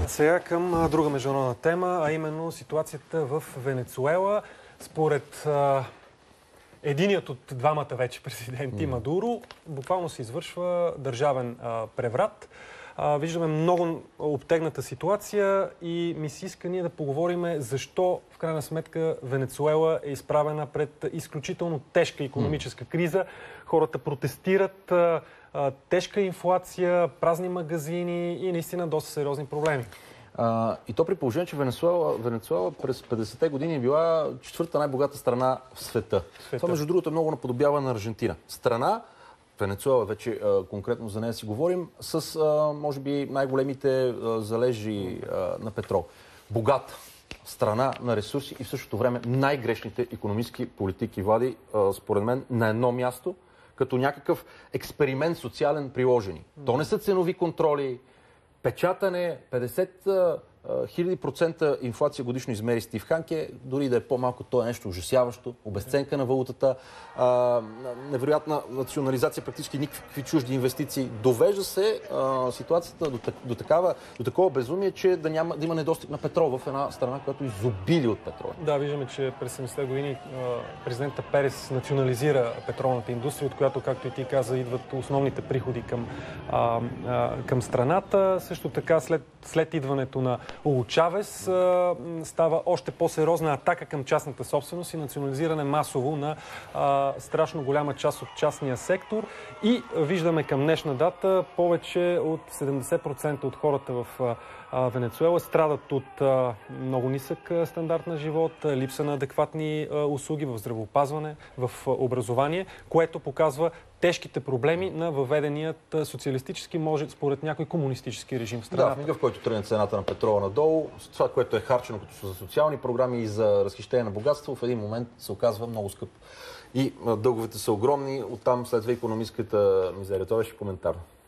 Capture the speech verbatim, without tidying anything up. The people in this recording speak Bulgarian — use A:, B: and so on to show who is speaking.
A: Сега към друга международна тема, а именно ситуацията в Венецуела. Според а, единият от двамата вече президенти, Мадуро, буквално се извършва държавен а, преврат. А, виждаме много обтегната ситуация и ми се иска ние да поговорим защо в крайна сметка Венецуела е изправена пред изключително тежка икономическа криза. Хората протестират, а, а, тежка инфлация, празни магазини и наистина доста сериозни проблеми.
B: А, и то при положение, че Венецуела, Венецуела през петдесетте години е била четвърта най-богата страна в света. света. Това, между другото, е много наподобява на Аржентина. Страна, Венецуела, вече а, конкретно за нея си говорим, с, а, може би, най-големите а, залежи а, на петрол. Богата страна на ресурси и в същото време най-грешните икономически политики влади, а, според мен, на едно място, като някакъв експеримент социален приложени. То не са ценови контроли, печатане, петдесет хиляди процента инфлация годишно измери Стив Ханке, дори да е по-малко, то е нещо ужасяващо, обезценка на валутата, а, невероятна национализация, практически никакви чужди инвестиции. Довежда се а, ситуацията до, до, такава, до такова безумие, че да, няма, да има недостиг на петрол в една страна, която изобили от петрол.
A: Да, виждаме, че през седемдесетте години президента Перес национализира петролната индустрия, от която, както и ти каза, идват основните приходи към, а, а, към страната. Също така, след, след идването на Уго Чавес става още по-сериозна атака към частната собственост и национализиране масово на а, страшно голяма част от частния сектор. И виждаме към днешна дата повече от седемдесет процента от хората в а, Венецуела страдат от а, много нисък стандарт на живот, липса на адекватни а, услуги в здравеопазване, в а, образование, което показва тежките проблеми на въведеният социалистически, може според някой комунистически режим в страната.
B: Да, в мига, в който тръгне цената на петрола надолу, това, което е харчено като за социални програми и за разхищение на богатство, в един момент се оказва много скъпо. И дълговете са огромни, оттам следва икономическата мизерия. Това беше коментар.